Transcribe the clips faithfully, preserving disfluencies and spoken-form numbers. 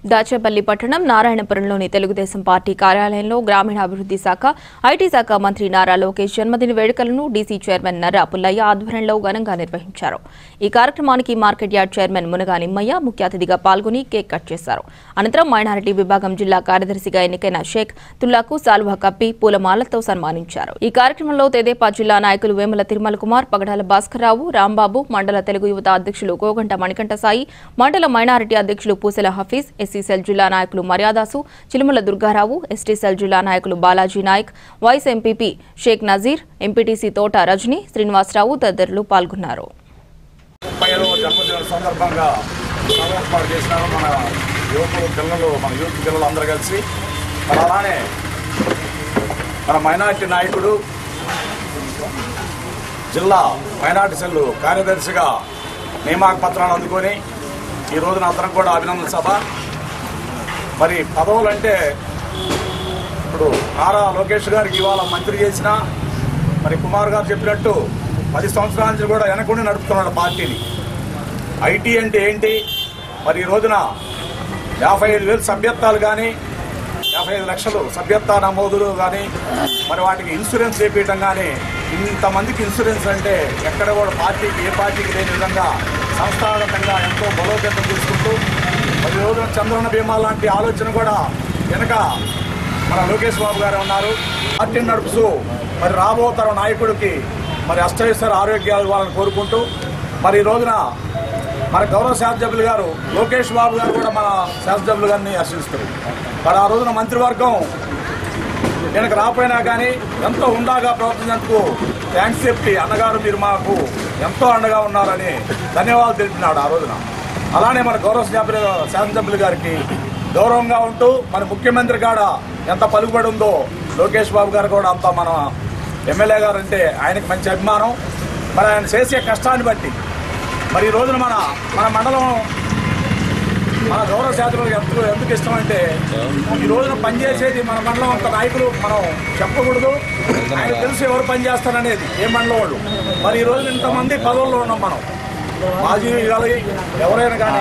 దాచేపల్లి పట్టణం నారాయణపురంలోని తెలుగుదేశం పార్టీ కార్యాలయంలో గ్రామీణాభివృద్ధి శాఖ, ఐటీ శాఖ మంత్రి నారా లోకేష్ జన్మదిన వేడుకలను డీసీ చైర్మన్ నర్రా పుల్లయ్య ఆధ్వర్యంలో ఘనంగా నిర్వహించారు. ఈ కార్యక్రమానికి market yard chairman Munaga Nimmaiah ముఖ్య అతిథిగా పాల్గొని కేక్ కట్ చేశారు. అనంతరం మైనారిటీ విభాగం జిల్లా కార్యదర్శిగా ఎన్నికైన షేక్ తుల్లాకు సాల్వా కప్పి పూలమాలతో సన్మానించారు. ఈ కార్యక్రమంలో తెదేపా జిల్లా నాయకులు వేముల తిరుమల కుమార్, పగడాల భాస్కర్రావు, రాంబాబు, మండల తెలుగు యువత అధ్యక్షులు కోగంట మణికంఠ సాయి, మండల మైనారిటీ అధ్యక్షులు పూసెల హఫీజ్, ఎస్సీసెల్ జిల్లా నాయకులు మర్యాదాసు, చిలుముల దుర్గారావు, ఎస్టీసెల్ జిల్లా నాయకులు Balaji Naik, vice MPP Sheikh Nazir, MPTC Thota Rajani, Srinivasarao తదితరులు పాల్గొన్నారు. మన మైనార్టీ నాయకుడు జిల్లా మైనార్టీ సెల్ కార్యదర్శిగా నియామక పత్రాలు అందుకొని ఈ రోజున అతను కూడా అభినందన సభ. మరి పదవులు అంటే ఇప్పుడు నారా లోకేష్ గారికి ఇవాళ మంత్రి చేసిన మరి కుమార్ గారు చెప్పినట్టు పది సంవత్సరాల నుంచి కూడా వెనకుండి నడుపుతున్నాడు పార్టీని. ఐటీ అంటే ఏంటి, మరి ఈ రోజున యాభై ఐదు వేలు సభ్యత్వాలు కానీ యాభై ఐదు లక్షలు సభ్యత్వ నమోదులు కానీ మరి వాటికి ఇన్సూరెన్స్ చేపించడం కానీ ఇంతమందికి ఇన్సూరెన్స్ అంటే ఎక్కడ కూడా పార్టీకి ఏ పార్టీకి లేని విధంగా సంస్థాగతంగా ఎంతో బలోపేతం చేసుకుంటూ మరి రోజున చంద్రన్న బీమా లాంటి ఆలోచన కూడా వెనక మన లోకేష్ బాబు గారు ఉన్నారు. పార్టీని నడుపుతూ మరి రాబో తరం నాయకుడికి మరి అష్టైశ్వర ఆరోగ్యాలు ఇవ్వాలని కోరుకుంటూ మరి ఈ రోజున మన గౌరవ శాసనసభ్యులు గారు లోకేష్ బాబు గారు కూడా మన శాసనసభ్యులు గారిని హర్షిస్తారు. మరి ఆ రోజున మంత్రివర్గం వెనక రాపోయినా కానీ ఎంతో ఉండాగా ప్రవర్తించేందుకు థ్యాంక్స్ చెప్పి అన్నగారు మీరు మాకు ఎంతో అండగా ఉన్నారని ధన్యవాదాలు తెలిపినాడు ఆ రోజున. అలానే మన గౌరవ శాసనసభ్యులు గారికి గౌరవంగా ఉంటూ మన ముఖ్యమంత్రి కాడ ఎంత పలుకుబడి ఉందో లోకేష్ బాబు గారు కూడా అంత మన ఎమ్మెల్యే గారు అంటే ఆయనకు మంచి అభిమానం. మరి ఆయన చేసే కష్టాన్ని బట్టి మరి ఈ రోజున మన మన మండలం మన గౌరవ శాసనసభ్యులకు ఎంత ఎందుకు ఇష్టం అంటే ఈ రోజున పనిచేసేది మన మండలం అంత నాయకులు మనం చెప్పకూడదు, ఆయన తెలిసి ఎవరు పనిచేస్తారనేది ఏ మండలం వాళ్ళు. మరి ఈ రోజున ఇంతమంది పదవుల్లో ఉన్నాం మనం, మాజీ ఎవరైనా కానీ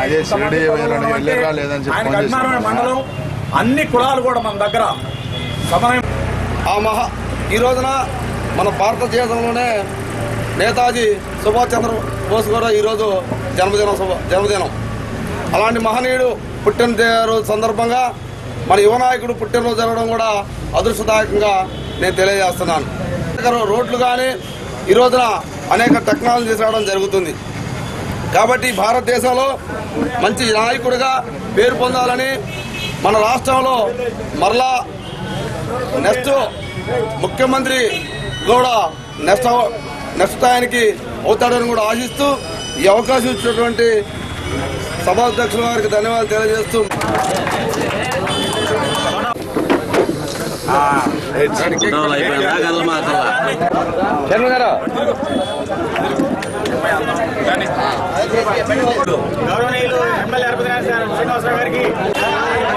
ఆయనకు అభిమానమైన మండలం, అన్ని కులాలు కూడా మన దగ్గర సమయం. ఆ మహా ఈ రోజున మన భారతదేశంలోనే నేతాజీ సుభాష్ చంద్ర బోస్ గారు ఈరోజు జన్మదినం జన్మదినం అలాంటి మహనీయుడు పుట్టినరోజు సందర్భంగా మన యువ నాయకుడు పుట్టినరోజు జరగడం కూడా అదృష్టదాయకంగా నేను తెలియజేస్తున్నాను. రోడ్లు కానీ ఈ రోజున అనేక టెక్నాలజీ తీసుకురావడం జరుగుతుంది. కాబట్టి భారతదేశంలో మంచి నాయకుడిగా పేరు పొందాలని మన రాష్ట్రంలో మరలా నెక్స్ట్ ముఖ్యమంత్రి కూడా నెక్స్ట్ నెక్స్ట్ ఆయనకి అవుతాడని కూడా ఆశిస్తూ ఈ అవకాశం ఇచ్చినటువంటి సభాధ్యక్షుల వారికి ధన్యవాదాలు తెలియజేస్తూ గౌరవనీయులు ఎమ్మెల్యే శ్రీనివాసరావు గారికి